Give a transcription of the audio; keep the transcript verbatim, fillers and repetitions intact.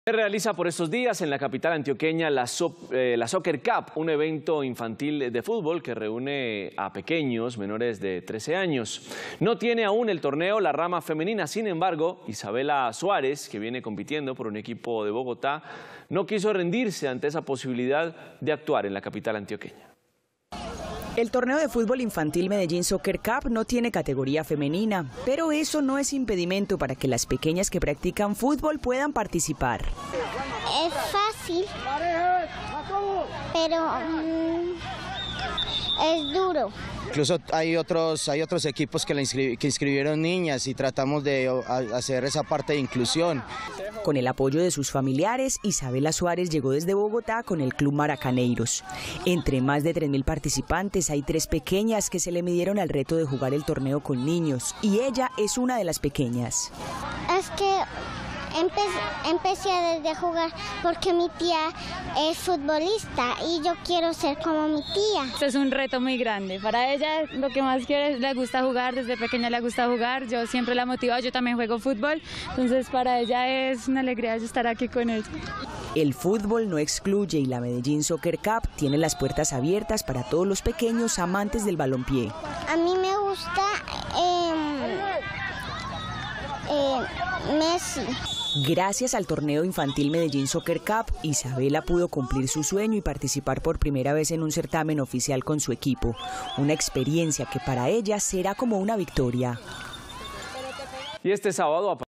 Se realiza por estos días en la capital antioqueña la, so eh, la Soccer Cup, un evento infantil de fútbol que reúne a pequeños menores de trece años. No tiene aún el torneo la rama femenina, sin embargo, Isabela Suárez, que viene compitiendo por un equipo de Bogotá, no quiso rendirse ante esa posibilidad de actuar en la capital antioqueña. El torneo de fútbol infantil Medellín Soccer Cup no tiene categoría femenina, pero eso no es impedimento para que las pequeñas que practican fútbol puedan participar. Es fácil, pero um, es duro. Incluso hay otros, hay otros equipos que, la inscri que inscribieron niñas y tratamos de hacer esa parte de inclusión. Con el apoyo de sus familiares, Isabela Suárez llegó desde Bogotá con el Club Maracaneiros. Entre más de tres mil participantes hay tres pequeñas que se le midieron al reto de jugar el torneo con niños, y ella es una de las pequeñas. Es que Empe empecé desde jugar porque mi tía es futbolista y yo quiero ser como mi tía. Este es un reto muy grande. Para ella lo que más quiere, le gusta jugar, desde pequeña le gusta jugar. Yo siempre la motivo, yo también juego fútbol, entonces para ella es una alegría estar aquí con ella. El fútbol no excluye y la Medellín Soccer Cup tiene las puertas abiertas para todos los pequeños amantes del balompié. A mí me gusta eh, eh, Messi. Gracias al torneo infantil Medellín Soccer Cup, Isabela pudo cumplir su sueño y participar por primera vez en un certamen oficial con su equipo. Una experiencia que para ella será como una victoria. Y este sábado